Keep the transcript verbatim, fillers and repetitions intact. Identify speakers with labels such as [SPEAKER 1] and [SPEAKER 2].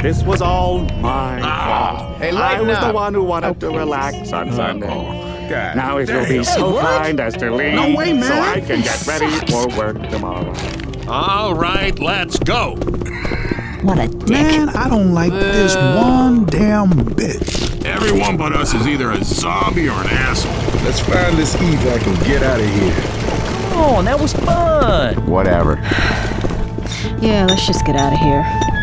[SPEAKER 1] This was all my fault.
[SPEAKER 2] Hey,
[SPEAKER 1] I
[SPEAKER 2] lighten
[SPEAKER 1] was
[SPEAKER 2] up.
[SPEAKER 1] the one who wanted to relax on Sunday.
[SPEAKER 3] God.
[SPEAKER 1] Now if you'll be so kind as to leave
[SPEAKER 3] No way, man.
[SPEAKER 1] so I can get ready for work tomorrow.
[SPEAKER 4] All right, let's go.
[SPEAKER 5] What a dick.
[SPEAKER 3] Man, I don't like this one damn bit.
[SPEAKER 6] Everyone but us is either a zombie or an asshole.
[SPEAKER 7] Let's find this evac and get out of here.
[SPEAKER 5] Come on, that was fun.
[SPEAKER 2] Whatever.
[SPEAKER 8] Yeah, let's just get out of here.